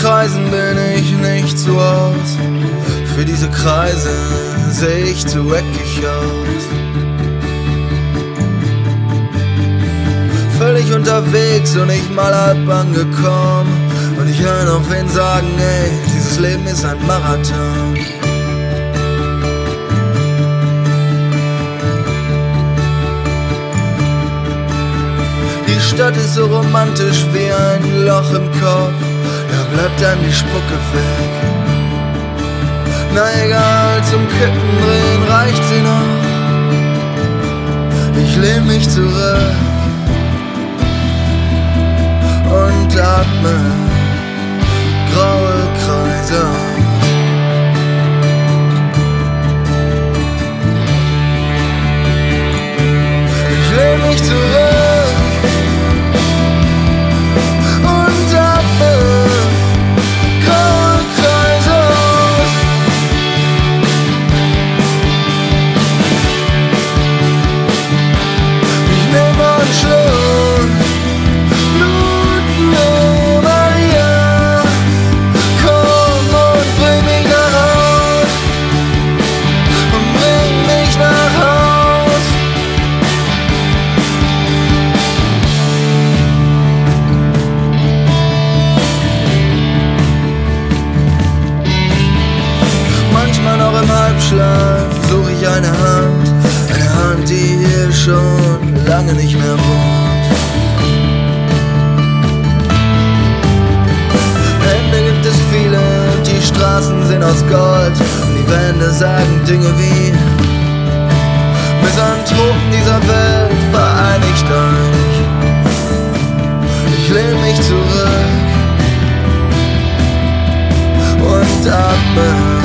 Kreisen bin ich nicht zu Haus. Für diese Kreise seh ich zu eckig aus. Völlig unterwegs und nicht mal halb angekommen. Und ich höre noch wen sagen, ey, dieses Leben ist ein Marathon. Die Stadt ist so romantisch wie ein Loch im Kopf. Da bleibt einem die Spucke weg. Na egal, zum Kippen drehen reicht sie noch. Ich lehn mich zurück und atme graue Kreise aus. Ich lehn mich zurück und atme graue Kreise aus. Ich nehme einen Schluck Blut, nee, Maria, komm und bring mich nach Haus, und bring mich nach Haus. Manchmal noch im Halbschlaf suche ich eine Hand, die hier schon lange nicht mehr wohnt. Hände gibt es viele und die Straßen sind aus Gold. Und die Wände sagen Dinge wie: Misanthropen dieser Welt, vereinigt euch. Ich lehn mich zurück und atme